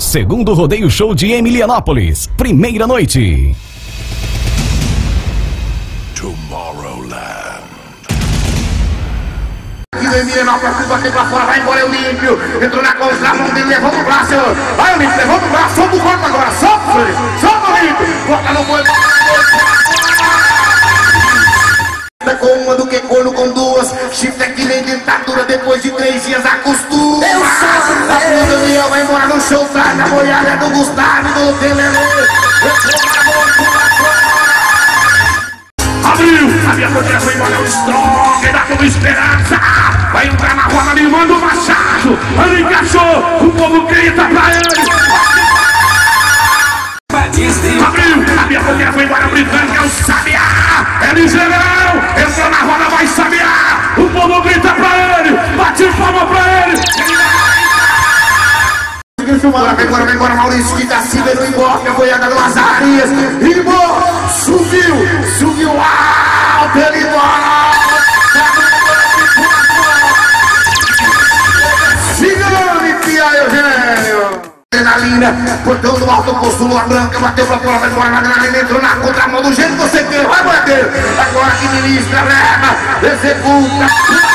Segundo rodeio show de Emilianópolis, primeira noite. Tomorrowland. Aqui no Emilianópolis, tudo bateu pra fora, vai embora o Olímpio. Entrou na contramão dele, levou no braço. Vai Olímpio, levou no braço, solta o corpo agora, solta o Olímpio. Bota no boi, com uma do que corno com duas. Chifre que nem dentadura, depois de 3 dias acostuma. Eu sou a filha do Leão, vai embora no show, traz a boiada do Gustavo, do Telele. Abriu, a minha bandeira foi embora, o Strong, dá toda esperança. Vai entrar na roda, me manda o Machado. Ele encaixou, o povo grita pra ele. Abriu, a minha bandeira foi embora, britânica, é o Sabiá. É ligeirão, entrou na roda, vai Sabiá. O povo grita pra ele, bate palma pra ele. Vem embora, Maurício, que tá cima no Ibope, a boiada do Azarias. Ibo, subiu alto, ele embora. Segura-me, Pia Eugênio. Adrenalina, portão do alto, posto lua branca, bateu pra fora, vai embora na adrenalina, entrou na contramão do jeito que você quer, vai bater. Agora que ministra, leva, executa.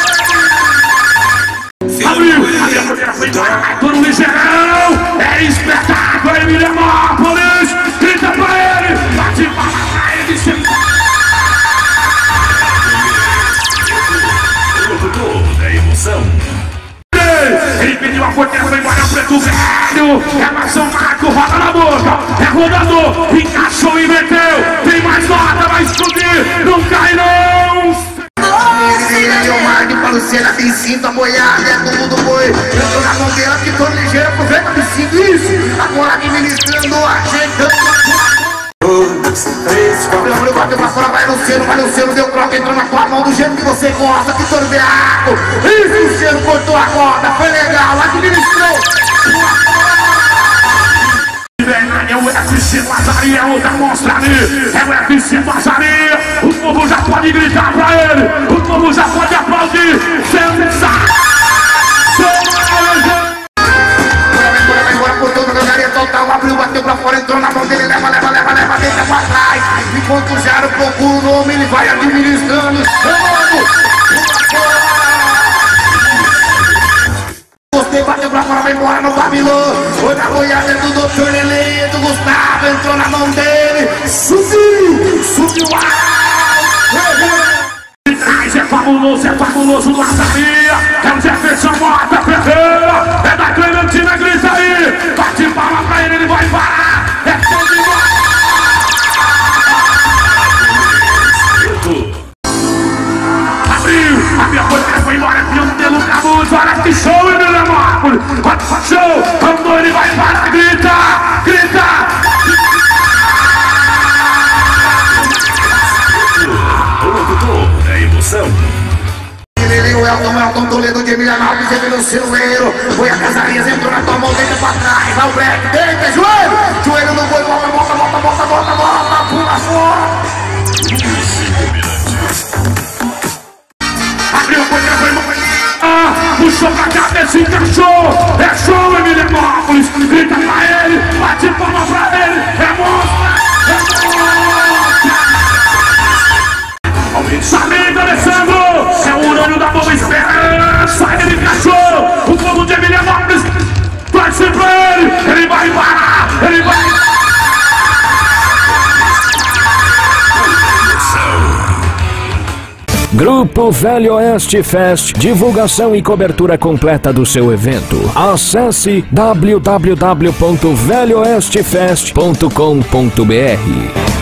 Abriu, a minha bandeira foi embora, vai todo ligeirão. É espetáculo, Emilianópolis. Grita pra ele, bate palma pra ele, Toda emoção. Ele pediu a porteira, foi embora, Preto Velho. É Marção Marco, roda na boca. É rodador, encaixou e meteu. Tem mais nota, vai explodir. Não cai não. Ele é o Marco, para Luciana, tem cinto, a boiada, é tudo do boi. Entrou na mão dela, ficou ligeiro, aproveita o cinto, isso. Agora administrando, ajeitando. Bateu pra fora, vai Luciano, deu troca, entrou na tua mão do jeito que você gosta, que torbeaco. Isso, Luciano cortou a corda, foi legal, administrou. É o UFC Vazaria, é outra mostra ali. É o UFC Vazaria, o povo já pode gritar pra ele, o povo já pode aplaudir. Vai embora por toda a galeria total, abriu, bateu pra fora, entrou na mão dele, leva, deita pra trás. Enquanto o Jaro procura o nome, ele vai administrando. Gostei, bateu pra fora, vai embora no Babilô. Foi na boiada do Dr. Lele, do Gustavo, entrou na mão dele. Subiu é fabuloso, Lazaria. É o Jefferson Mota Ferreira. É da Clementina, grita aí. Bate palma pra ele, ele vai parar. É todo embora. Abriu, a minha porteira foi embora, Pião pelo Cabuz, olha que show, Emilianópolis. Olha que show, andou, ele vai parar, grita. Toda emoção. O Elton Toledo de Emilianópolis, ele no celuleiro. Foi a Casarias, entrou na tua mão, deita pra trás. Vai o Black, deita, joelho no boi, volta, pula fora. Abriu a porteira, foi embora. Puxou pra cabeça, encaixou. É show, Emilianópolis. Grita pra ele, bate palma pra ele. É monstro. Samir Alessandro, é o Urânio da Boa Esperança. Ele encaixou. O povo de Emilianópolis torce pra ele vai parar. Grupo Velho Oeste Fest, divulgação e cobertura completa do seu evento. Acesse www.velhooestefest.com.br.